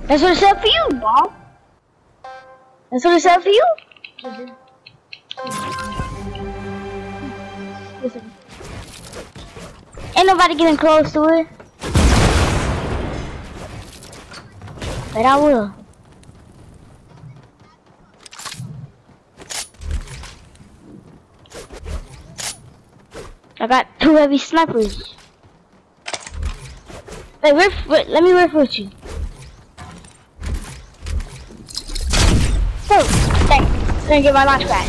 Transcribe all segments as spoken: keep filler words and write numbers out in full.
That's what it said for you, Bob. That's what it said for you. Listen. Ain't nobody getting close to it. But I will. I got two heavy snipers. Wait, riff, wait, let me riff with you. Oh, thanks. I'm gonna get my launch crash.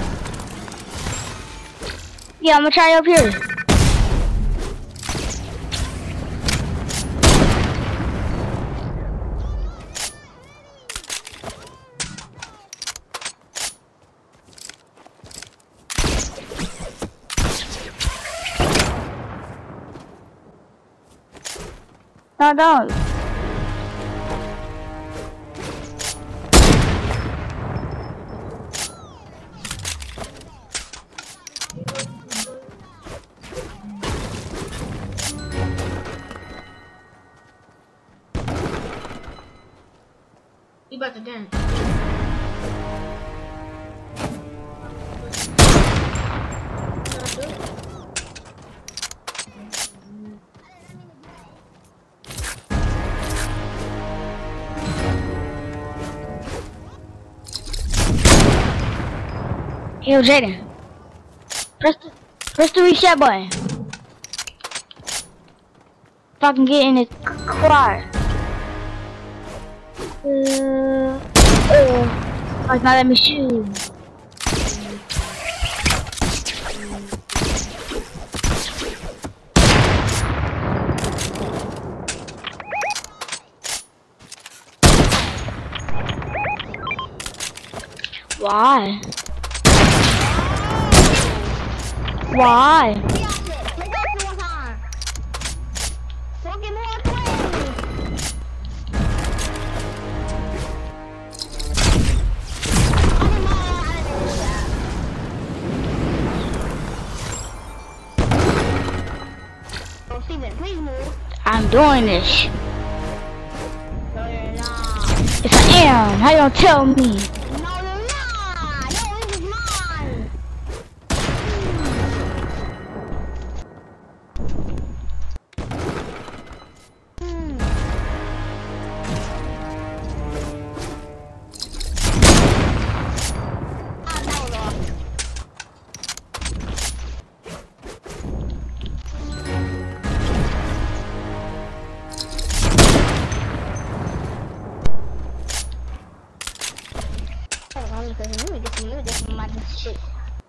Yeah, I'm gonna try up here. No, don't. You about to dance. Yo, Jaden. Press the, press the reset button. If I can get in the car. Uh, uh, oh, it's not letting me shoot. Why? Why? I'm doing this. No, you're not. Yes, I am. How you gonna tell me? No, you're not. No, this is mine. Hmm. Ah, that was off. Let me get some, let me get some of my shit.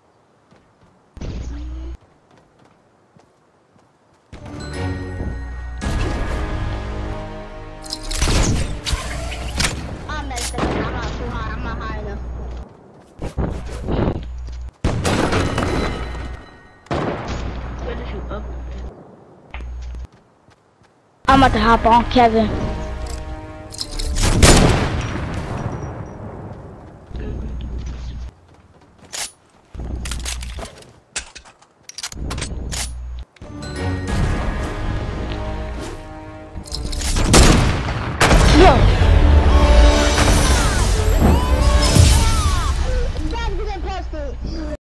I'm messed up. I'm not too high. I'm not high enough. Where did you up? I'm about to hop on Kevin.